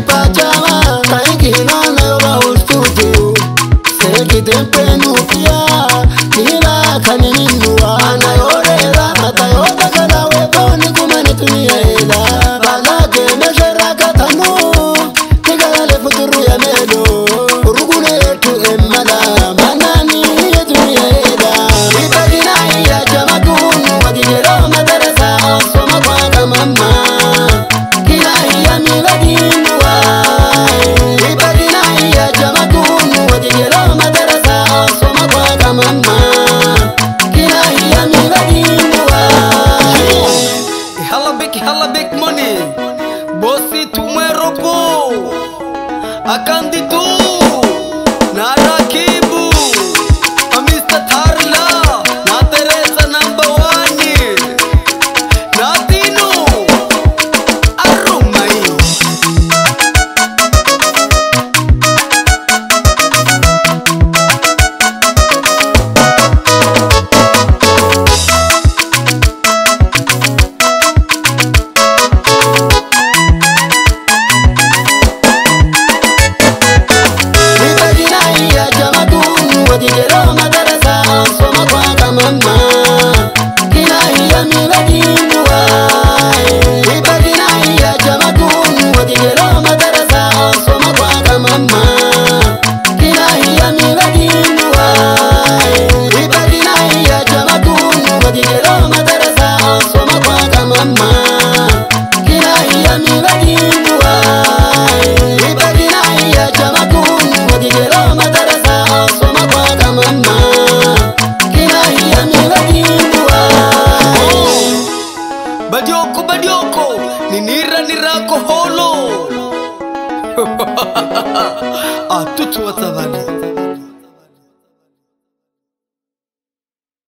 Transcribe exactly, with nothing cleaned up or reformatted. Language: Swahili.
pachama kaikina na yoba ustudio seki tempenu kia kila kanini nuwa na yorela mata yoba kala webo ni kumane tunia ela balake meshera katanu tigala le futuru ya medo urugune yetu emala manani yetu ya ela ibadina ya jamadunu wadijero madarasa soma kwa kamama kila ya miladinu ibadina ya jamadunu wadijero madarasa soma kwa kamama kila ya miladinu hala big hala big money bosi tumweropo akanditu na rakibu Mister Tharla na Teresa number one na Tino Arumai wadijero madarasa soma kwa kamama kila ya miladinu ibadina ya jamadunu wadijero madarasa soma kwa kamama kila ya miladinu ibadina ya jamadunu wadijero madarasa soma kwa kamama kila ya miladinu ibadina ya jamadunu wadijero madarasa soma kwa kamama kila ya miladinu Badioko badioko ninira nirako holo atutu watabani